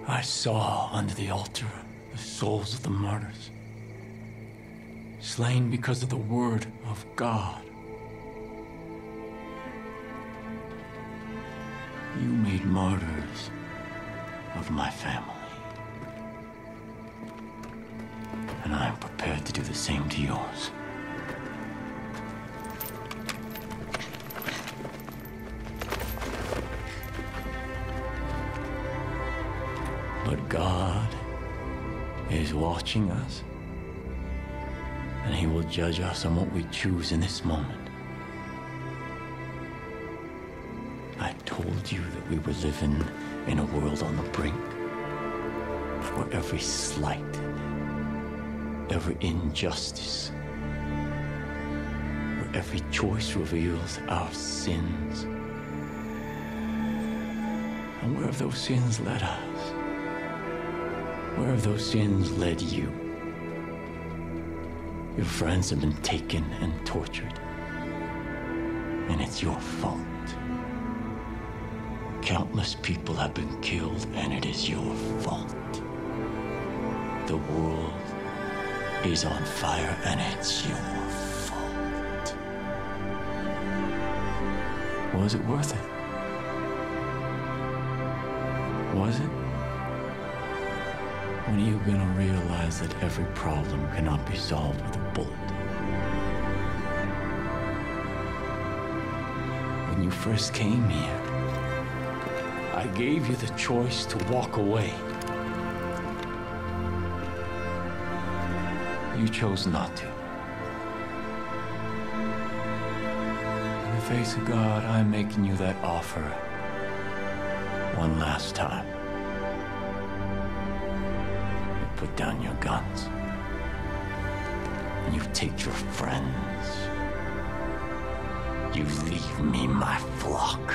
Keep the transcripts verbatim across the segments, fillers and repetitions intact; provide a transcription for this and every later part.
I saw under the altar the souls of the martyrs, slain because of the word of God. You made martyrs of my family. And I am prepared to do the same to yours. But God is watching us, and He will judge us on what we choose in this moment. I told you that we were living in a world on the brink, where every slight, every injustice, where every choice reveals our sins. And where have those sins led us? Where have those sins led you? Your friends have been taken and tortured, and it's your fault. Countless people have been killed, and it is your fault. The world is on fire, and it's your fault. Was it worth it? Was it? When are you gonna realize that every problem cannot be solved with a bullet? When you first came here, I gave you the choice to walk away. You chose not to. In the face of God, I'm making you that offer one last time. You put down your guns, and you take your friends. You leave me my flock.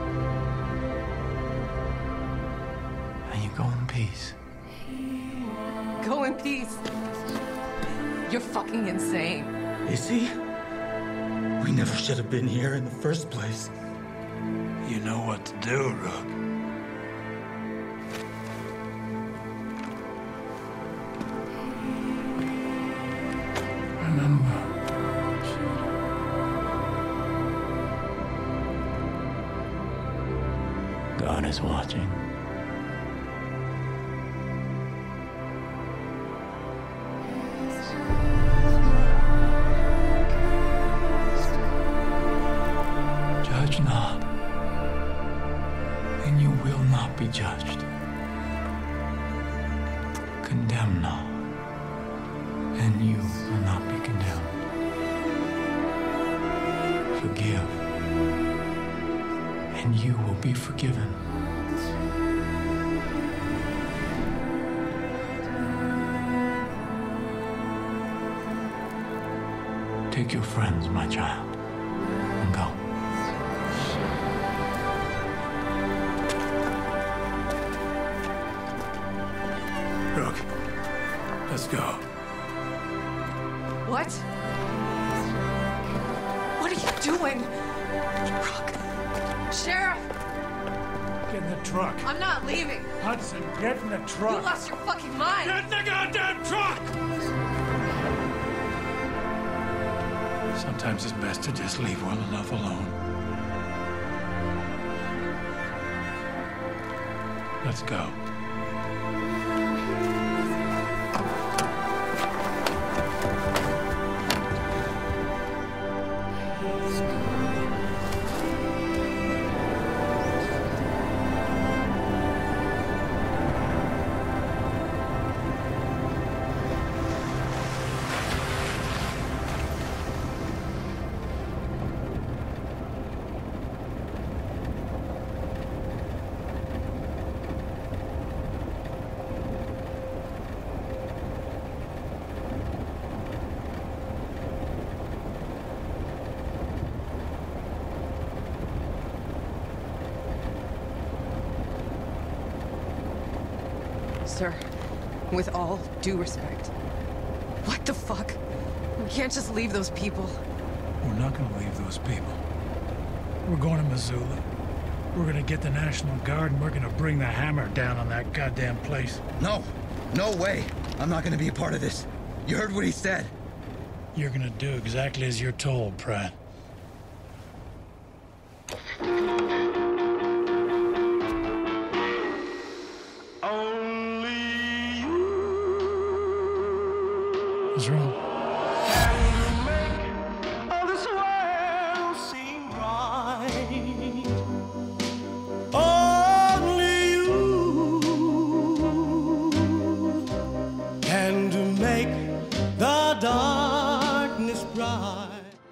And you go in peace. Go in peace. You're fucking insane. Is he? We never should have been here in the first place. You know what to do, Rook. Remember, God is watching. Judge not, and you will not be judged. Condemn not, and you will not be condemned. Forgive, and you will be forgiven. Take your friends, my child, and go. Rook, let's go. What? What are you doing? Rook. Sheriff! Get in the truck. I'm not leaving. Hudson, get in the You truck. lost your fucking mind. Get in the goddamn truck! Sometimes it's best to just leave well enough alone. Let's go. Sir, with all due respect, what the fuck? We can't just leave those people. We're not gonna leave those people. We're going to Missoula. We're gonna get the National Guard and we're gonna bring the hammer down on that goddamn place. No, no way. I'm not gonna be a part of this. You heard what he said. You're gonna do exactly as you're told, Pratt. Only you. What's wrong? Can make all this world seem right. Only you can make the darkness bright.